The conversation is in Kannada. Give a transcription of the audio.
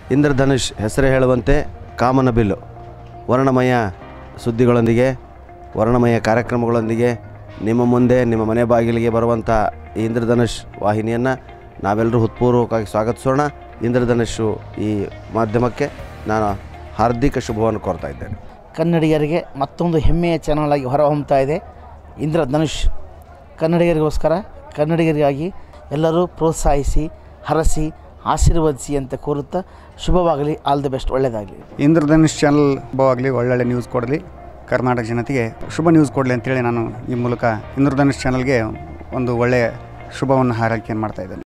ಇಂದ್ರಧನುಷ್ ಹೆಸರೇ ಹೇಳುವಂತೆ ಕಾಮನಬಿಲ್ಲು ವರ್ಣಮಯ ಸುದ್ದಿಗಳೊಂದಿಗೆ ವರ್ಣಮಯ ಕಾರ್ಯಕ್ರಮಗಳೊಂದಿಗೆ ನಿಮ್ಮ ಮುಂದೆ ನಿಮ್ಮ ಮನೆ ಬಾಗಿಲಿಗೆ ಬರುವಂಥ ಈ ಇಂದ್ರಧನುಷ್ ವಾಹಿನಿಯನ್ನು ನಾವೆಲ್ಲರೂ ಹೃತ್ಪೂರ್ವಕವಾಗಿ ಸ್ವಾಗತಿಸೋಣ. ಇಂದ್ರಧನುಷು ಈ ಮಾಧ್ಯಮಕ್ಕೆ ನಾನು ಹಾರ್ದಿಕ ಶುಭವನ್ನು ಕೋರ್ತಾ ಇದ್ದೇನೆ. ಕನ್ನಡಿಗರಿಗೆ ಮತ್ತೊಂದು ಹೆಮ್ಮೆಯ ಚಾನಲ್ ಆಗಿ ಹೊರಹೊಮ್ಮುತ್ತಾ ಇದೆ ಇಂದ್ರಧನುಷ್. ಕನ್ನಡಿಗರಿಗೋಸ್ಕರ, ಕನ್ನಡಿಗರಿಗಾಗಿ ಎಲ್ಲರೂ ಪ್ರೋತ್ಸಾಹಿಸಿ, ಹರಸಿ, ಆಶೀರ್ವದಿಸಿ ಅಂತ ಕೋರುತ್ತಾ ಶುಭವಾಗಲಿ. ಆಲ್ ದಿ ಬೆಸ್ಟ್, ಒಳ್ಳೆಯದಾಗಲಿ. ಇಂದ್ರಧನುಷ್ ಚಾನಲ್ ಶುಭವಾಗಲಿ, ಒಳ್ಳೊಳ್ಳೆ ನ್ಯೂಸ್ ಕೊಡಲಿ, ಕರ್ನಾಟಕ ಜನತೆಗೆ ಶುಭ ನ್ಯೂಸ್ ಕೊಡಲಿ ಅಂತೇಳಿ ನಾನು ಈ ಮೂಲಕ ಇಂದ್ರಧನುಷ್ ಚಾನಲ್ಗೆ ಒಂದು ಒಳ್ಳೆಯ ಶುಭವನ್ನು ಹಾರೈಕೆಯನ್ನು ಮಾಡ್ತಾಯಿದ್ದೇನೆ.